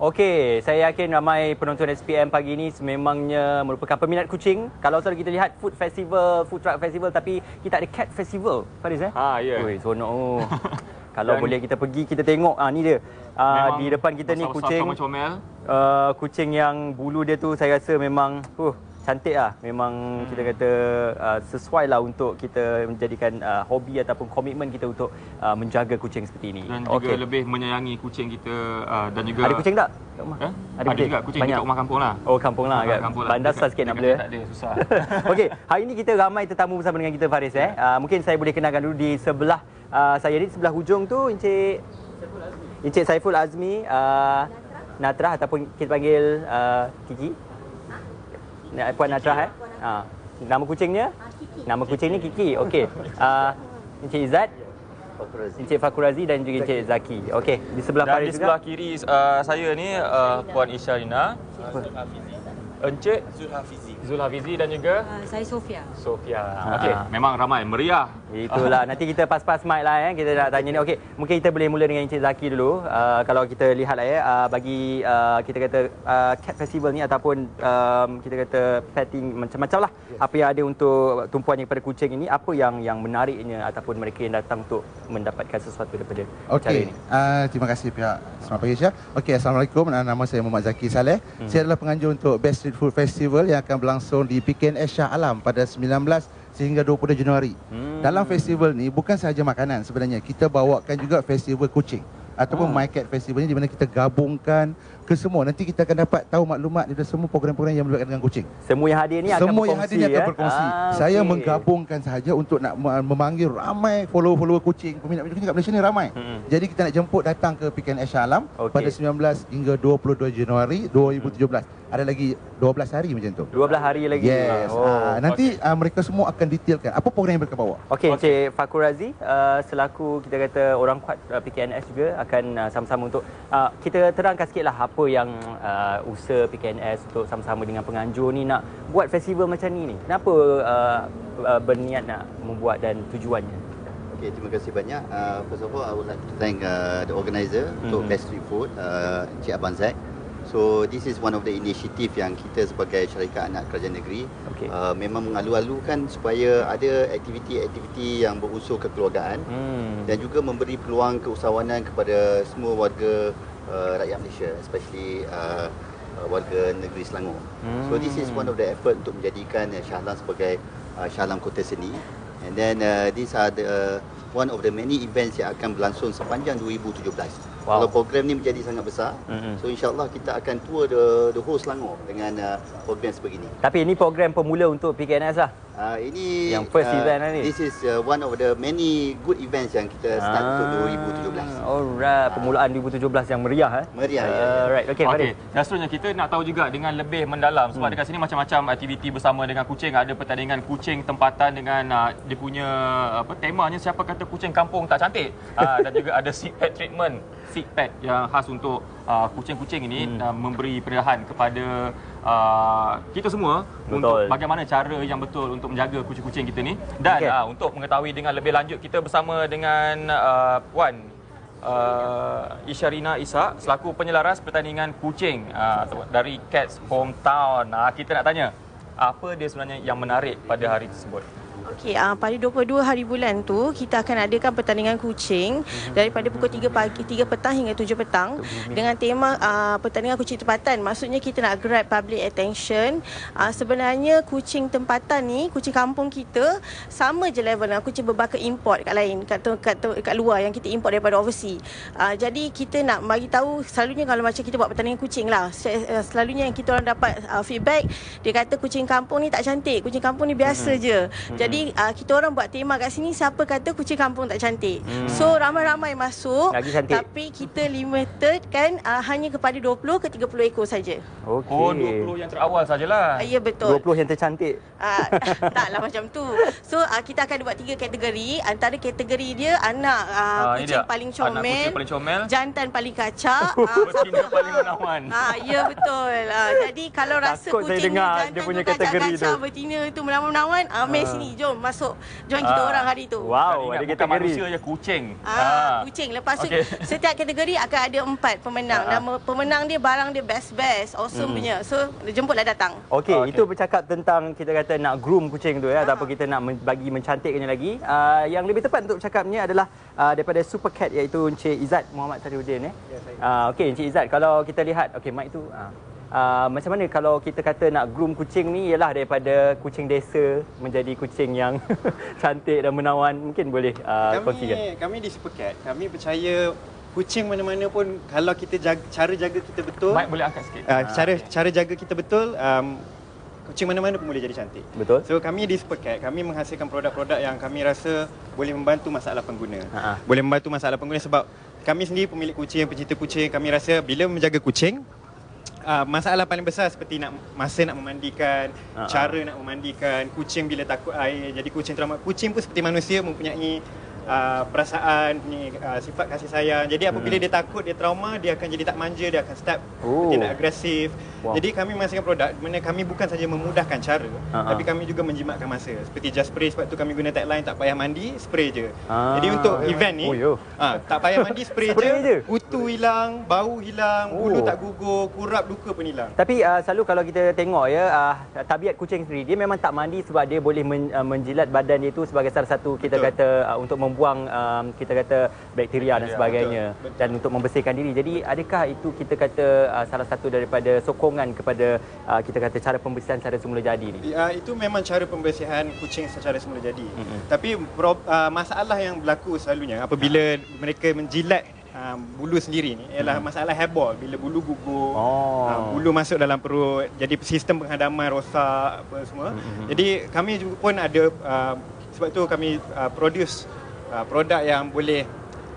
Okey, saya yakin ramai penonton SPM pagi ini sememangnya merupakan peminat kucing. Kalau selalu kita lihat food festival, food truck festival, tapi kita ada cat festival, Faris ya. Oi, seronok. Kalau boleh kita pergi, kita tengok. Ni dia. Di depan kita ni kucing. Kucing yang bulu dia tu saya rasa memang cantik lah. Memang kita kata sesuai lah untuk kita menjadikan hobi ataupun komitmen kita untuk menjaga kucing seperti ini. Dan juga lebih menyayangi kucing kita dan juga... Ada kucing tak? Ada juga kucing banyak. Dekat rumah kampung lah. Oh, kampung lah. Bandar besar sikit nak bela. Tak ada, susah. Okey, hari ini kita ramai tetamu bersama dengan kita, Faris. Mungkin saya boleh kenalkan dulu di sebelah saya ni, sebelah hujung tu Encik Saiful Azmi, Natrah ataupun kita panggil Kiki. Puan Natrah Nama kucingnya? Kiki. Nama kucing ni Kiki. Okey. Encik Izzat, Encik Fakurazi dan juga Encik Zaki. Okey, di sebelah Faris juga. Di sebelah kiri saya ni Puan Isyarina, Encik Zulhafizi dan juga saya Sofia. Okey, memang ramai, meriah. Itulah, nanti kita pas-pas mic lah kita nak tanya ni. Okey, mungkin kita boleh mula dengan Encik Zaki dulu. Kalau kita lihat lah bagi kita kata cat festival ni ataupun kita kata petting macam-macam lah. Apa yang ada untuk tumpuannya kepada kucing ini, apa yang menariknya ataupun mereka yang datang untuk mendapatkan sesuatu daripada acara ini. Terima kasih pihak. Selamat pagi Syah. Okey, Assalamualaikum. Nama saya Muhammad Zaki Saleh. Saya adalah penganjur untuk Best Street Food Festival yang akan berlangsung di PKNS Shah Alam pada 19 sehingga 20 Januari. Dalam festival ni bukan sahaja makanan sebenarnya, kita bawakan juga festival kucing ataupun My Cat Festival ni, di mana kita gabungkan ke semua. Nanti kita akan dapat tahu maklumat daripada semua program-program yang berkaitan dengan kucing. Semua yang hadir ni akan berkongsi. Saya menggabungkan sahaja untuk nak memanggil ramai follower kucing, peminat kucing kat Malaysia ni ramai. Jadi kita nak jemput datang ke PKNS Shah Alam pada 19 hingga 22 Januari 2017. Ada lagi 12 hari macam tu. 12 hari lagi. Yes. Nanti mereka semua akan detailkan apa program yang mereka bawa. Okey, Encik Fakurazi, selaku kita kata orang kuat PKNS juga akan sama-sama untuk kita terangkan sikitlah apa yang usaha PKNS untuk sama-sama dengan penganjur ni nak buat festival macam ni. Kenapa berniat nak membuat dan tujuannya? Okay, terima kasih banyak. First of all, I would like to thank the organizer untuk Best Street Food, Encik Abang Zack. So this is one of the initiative yang kita sebagai syarikat anak kerajaan negeri memang mengalu-alukan supaya ada aktiviti-aktiviti yang berunsur kekeluargaan dan juga memberi peluang keusahawanan kepada semua warga rakyat Malaysia, especially warga negeri Selangor. So this is one of the effort untuk menjadikan Shah Alam sebagai Shah Alam Kota Seni. And then these are the one of the many events yang akan berlangsung sepanjang 2017. Kalau program ni menjadi sangat besar, so insyaAllah kita akan tour the whole Selangor dengan program sebegini. Tapi ini program pemula untuk PKNS lah? Ini yang first event lah ni? This is one of the many good events yang kita start untuk 2017. Alright, permulaan 2017 yang meriah. Meriah, ya. Alright, okey. Dan seterusnya kita nak tahu juga dengan lebih mendalam, sebab dekat sini macam-macam aktiviti bersama dengan kucing. Ada pertandingan kucing tempatan dengan dia punya temanya siapa kata kucing kampung tak cantik. Dan juga ada seat pad treatment, seat pad yang khas untuk kucing-kucing ini, memberi peringatan kepada kita semua untuk bagaimana cara yang betul untuk menjaga kucing-kucing kita ni. Dan untuk mengetahui dengan lebih lanjut, kita bersama dengan Puan Isyarina Ishak selaku penyelaras pertandingan kucing dari Cats Hometown. Kita nak tanya, apa dia sebenarnya yang menarik pada hari tersebut? Okey, pada 22 hari bulan tu kita akan adakan pertandingan kucing daripada pukul 3 petang hingga 7 petang dengan tema pertandingan kucing tempatan. Maksudnya kita nak grab public attention. Sebenarnya kucing tempatan ni, kucing kampung kita sama je level dengan kucing berbakat import kat lain, kat luar yang kita import daripada overseas. Jadi kita nak bagi tahu, selalunya kalau macam kita buat pertandingan kucing lah, selalunya yang kita orang dapat feedback, dia kata kucing kampung ni tak cantik, kucing kampung ni biasa je. Jadi kita orang buat tema kat sini, siapa kata kucing kampung tak cantik. So ramai-ramai masuk, tapi kita limited kan hanya kepada 20 ke 30 ekor saja. Oh, 20 yang terawal sajalah. Ya, betul. 20 yang tercantik. Taklah macam tu. So kita akan buat 3 kategori. Antara kategori dia anak kucing paling comel, jantan paling kacak, betina paling menawan. Ya, betul. Jadi kalau rasa kucing ni jantan tu kacak-kacak, betina tu menawan-menawan, mai sini. jom masuk join kita orang hari tu. Wow, Ingat, ada bukan kategori. manusia je, kucing. Kucing. Lepas tu Okey. setiap kategori akan ada 4 pemenang. Nama pemenang dia barang dia best awesome punya. So jemputlah datang. Okey, itu bercakap tentang kita kata nak groom kucing tu ya, ataupun kita nak bagi mencantikkannya lagi. Yang lebih tepat untuk bercakapnya adalah daripada Super Cat, iaitu Encik Izzat Muhammad Sariuddin. Ya, saya. Okey, Encik Izzat, kalau kita lihat, okey, mic tu. Macam mana kalau kita kata nak groom kucing ni, ialah daripada kucing desa menjadi kucing yang cantik dan menawan, mungkin boleh kongsikan. Kami di Super Cat, kami percaya kucing mana-mana pun kalau kita cara jaga kita betul, Mic boleh angkat sikit. cara jaga kita betul, kucing mana-mana pun boleh jadi cantik. Betul. So kami di Super Cat, kami menghasilkan produk-produk yang kami rasa boleh membantu masalah pengguna. Boleh membantu masalah pengguna sebab kami sendiri pemilik kucing, pencinta kucing, kami rasa bila menjaga kucing, masalah paling besar seperti masa nak memandikan, cara nak memandikan, kucing bila takut air, jadi kucing trauma. Kucing pun seperti manusia mempunyai perasaan, sifat kasih sayang. Jadi apabila dia takut, dia trauma, dia akan jadi tak manja, dia akan start bertindak agresif. Jadi kami menghasilkan produk di mana kami bukan saja memudahkan cara, tapi kami juga menjimatkan masa. Seperti Just Spray, sebab tu kami guna tagline tak payah mandi, spray je. Jadi untuk event ni, tak payah mandi, spray je, kutu hilang, bau hilang, bulu tak gugur, kurap luka pun hilang. Tapi selalu kalau kita tengok ya, tabiat kucing sendiri, dia memang tak mandi sebab dia boleh menjilat badan dia itu sebagai salah satu kita kata untuk membuang kita kata bakteria dan sebagainya, dan untuk membersihkan diri. Jadi adakah itu kita kata salah satu daripada sokongan kepada kita kata cara pembersihan secara semula jadi ni? Itu memang cara pembersihan kucing secara semula jadi. Tapi masalah yang berlaku selalunya apabila mereka menjilat bulu sendiri ni ialah masalah hairball, bila bulu gugur, bulu masuk dalam perut, jadi sistem penghadaman rosak apa semua. Jadi kami juga pun ada sebab tu kami produce produk yang boleh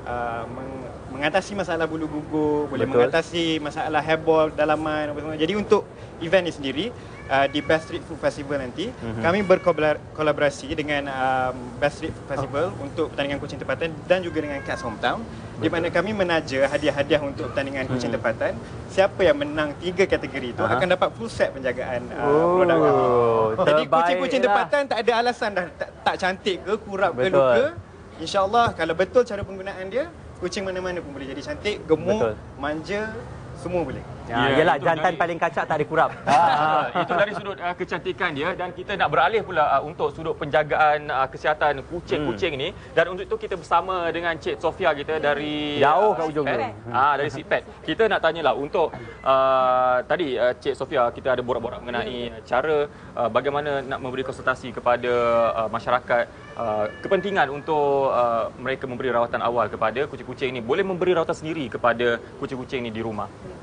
mengatasi masalah bulu gugur, boleh mengatasi masalah hairball dalaman apa semua. Jadi untuk event ni sendiri di Best Street Food Festival nanti, kami berkolaborasi dengan Best Street Food Festival untuk pertandingan kucing tempatan dan juga dengan Cats Hometown, di mana kami menaja hadiah-hadiah untuk pertandingan kucing tempatan. Siapa yang menang 3 kategori itu akan dapat full set penjagaan produk kami. Jadi kucing-kucing tempatan tak ada alasan dah tak cantik ke, kurap ke, luka. InsyaAllah kalau betul cara penggunaan dia, kucing mana-mana pun boleh jadi cantik, gemuk, manja, semua boleh. Yalah, jantan paling kacak tak ada kurap. Itu dari sudut kecantikan dia, dan kita nak beralih pula untuk sudut penjagaan kesihatan kucing-kucing ni, dan untuk itu kita bersama dengan Cik Sofia kita dari jauh kat ujung tu. Dari Sipet. Kita nak tanyalah untuk tadi Cik Sofia, kita ada borak-borak mengenai cara bagaimana nak memberi konsultasi kepada masyarakat, kepentingan untuk mereka memberi rawatan awal kepada kucing-kucing ni, boleh memberi rawatan sendiri kepada kucing-kucing ni di rumah.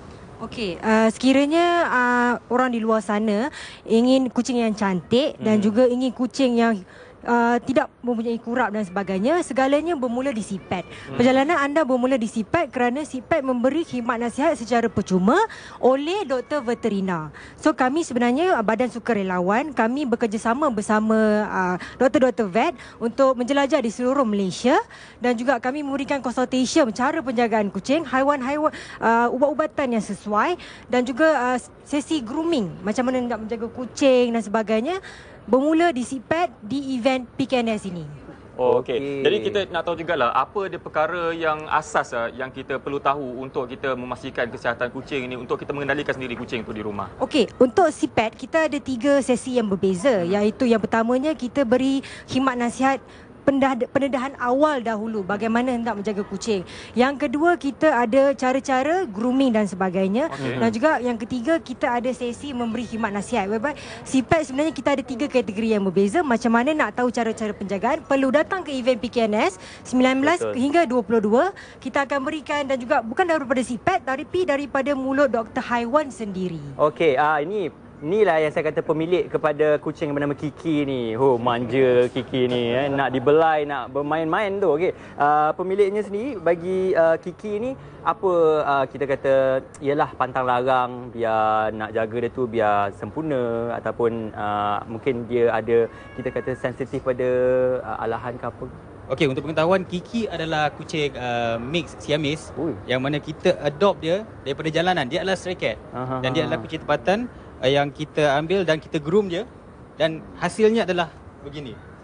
Okey, sekiranya orang di luar sana ingin kucing yang cantik dan juga ingin kucing yang tidak mempunyai kurap dan sebagainya, segalanya bermula di Sipet. Perjalanan anda bermula di Sipet kerana Sipet memberi khidmat nasihat secara percuma oleh doktor veterina. So kami sebenarnya badan sukarelawan, kami bekerjasama bersama doktor-doktor vet untuk menjelajah di seluruh Malaysia, dan juga kami memberikan consultation cara penjagaan kucing, haiwan-haiwan, ubat-ubatan yang sesuai, dan juga sesi grooming, macam mana nak menjaga kucing dan sebagainya, bermula di Sipet di event PKNS ini. Okey. Jadi kita nak tahu jugalah apa dia perkara yang asas yang kita perlu tahu untuk kita memastikan kesihatan kucing ini, untuk kita mengendalikan sendiri kucing tu di rumah. Okey, untuk Sipet kita ada 3 sesi yang berbeza, iaitu yang pertamanya kita beri khidmat nasihat pendedahan awal dahulu bagaimana hendak menjaga kucing. Yang kedua, kita ada cara-cara grooming dan sebagainya. Dan juga yang ketiga, kita ada sesi memberi khidmat nasihat. Sipet sebenarnya kita ada 3 kategori yang berbeza. Macam mana nak tahu cara-cara penjagaan, perlu datang ke event PKNS 19 hingga 22. Kita akan berikan, dan juga bukan daripada Sipet tapi daripada mulut doktor haiwan sendiri. Okey, inilah yang saya kata pemilik kepada kucing yang bernama Kiki ni. Manja Kiki ni, nak dibelai, nak bermain-main tu. Okey, pemiliknya sendiri bagi Kiki ni apa kita kata ialah pantang larang, biar nak jaga dia tu biar sempurna, ataupun mungkin dia ada kita kata sensitif pada alahan ke apa. Okey, untuk pengetahuan, Kiki adalah kucing mix Siamese yang mana kita adopt dia daripada jalanan. Dia adalah stray cat dan dia adalah kucing tempatan yang kita ambil dan kita groom dia, dan hasilnya adalah begini.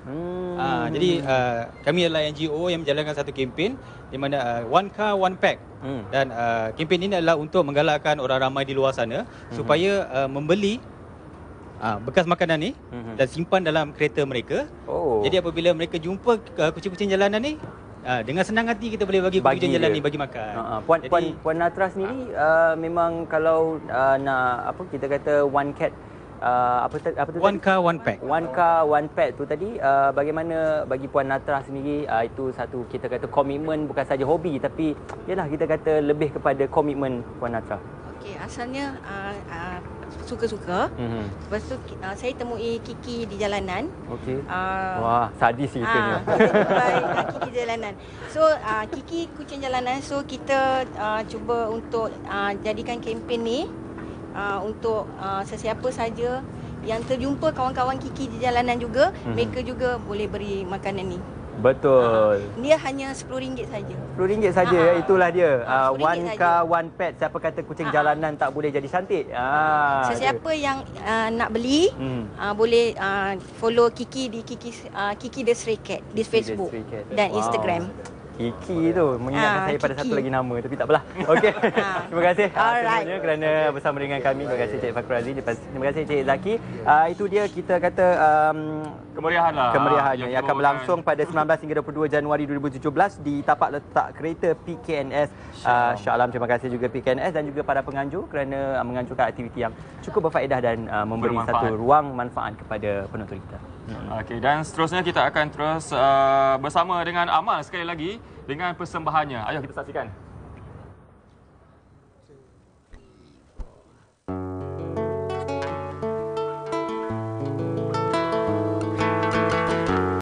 Jadi kami adalah NGO yang menjalankan satu kempen di mana One Car One Pack. Dan kempen ini adalah untuk menggalakkan orang ramai di luar sana supaya membeli bekas makanan ni dan simpan dalam kereta mereka. Jadi apabila mereka jumpa kucing-kucing jalanan ni, dengan senang hati kita boleh bagi kucing jalan ni bagi makan. Puan Natra sendiri memang kalau nak kita kata one cat One Car One Pack. One Car One Pack tu tadi, bagaimana bagi Puan Natra sendiri, itu satu kita kata komitmen, bukan saja hobi tapi yalah kita kata lebih kepada komitmen Puan Natra. Okey, asalnya suka-suka. Lepas tu saya temui Kiki di jalanan. Okey. Wah, sadis ceritanya. Kiki di jalanan. So Kiki kucing jalanan. So kita cuba untuk jadikan kempen ni untuk sesiapa saja yang terjumpa kawan-kawan Kiki di jalanan juga, mereka juga boleh beri makanan ni. Betul. Dia hanya RM10 saja. RM10 saja, itulah dia. One Car One Pet. Siapa kata kucing jalanan tak boleh jadi cantik? Sesiapa yang nak beli boleh follow Kiki di Kiki The Stray Cat di Facebook dan Instagram. Kiki tu mengingatkan saya pada satu lagi nama, tapi tak apalah. Okey. Terima kasih semuanya kerana bersama dengan kami. Terima kasih Cik Fakhruazi, terima kasih Cik Zaki. Itu dia kita kata kemeriahan yang akan berlangsung pada 19 hingga 22 Januari 2017 di tapak letak kereta PKNS Shah Alam. Terima kasih juga PKNS dan juga para penganjur kerana menganjurkan aktiviti yang cukup berfaedah dan memberi satu ruang manfaat kepada penonton kita. Okey, dan seterusnya kita akan terus bersama dengan Amal sekali lagi dengan persembahannya. Ayo kita saksikan.